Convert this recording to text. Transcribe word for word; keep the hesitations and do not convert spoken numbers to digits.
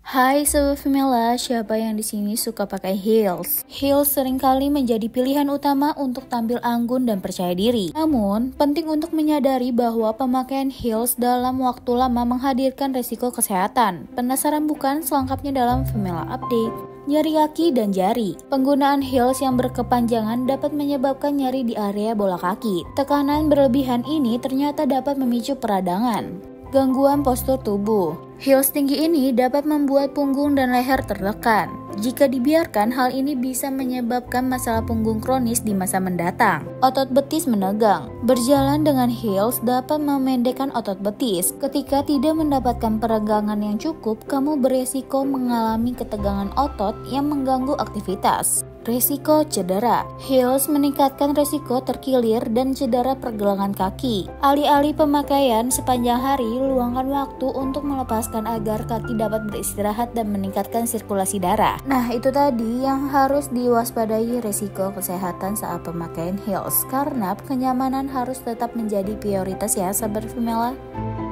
Hai Sobat Femela, siapa yang di sini suka pakai heels? Heels seringkali menjadi pilihan utama untuk tampil anggun dan percaya diri. Namun, penting untuk menyadari bahwa pemakaian heels dalam waktu lama menghadirkan resiko kesehatan. Penasaran bukan? Selengkapnya dalam Femela Update. Nyeri kaki dan jari. Penggunaan heels yang berkepanjangan dapat menyebabkan nyeri di area bola kaki. Tekanan berlebihan ini ternyata dapat memicu peradangan. Gangguan postur tubuh. Heels tinggi ini dapat membuat punggung dan leher tertekan. Jika dibiarkan, hal ini bisa menyebabkan masalah punggung kronis di masa mendatang. Otot betis menegang. Berjalan dengan heels dapat memendekkan otot betis. Ketika tidak mendapatkan peregangan yang cukup, kamu beresiko mengalami ketegangan otot yang mengganggu aktivitas. Resiko cedera. Heels meningkatkan resiko terkilir dan cedera pergelangan kaki. Alih-alih pemakaian sepanjang hari, luangkan waktu untuk melepaskan agar kaki dapat beristirahat dan meningkatkan sirkulasi darah. Nah, itu tadi yang harus diwaspadai resiko kesehatan saat pemakaian heels, karena kenyamanan harus tetap menjadi prioritas ya, Sobat Femela.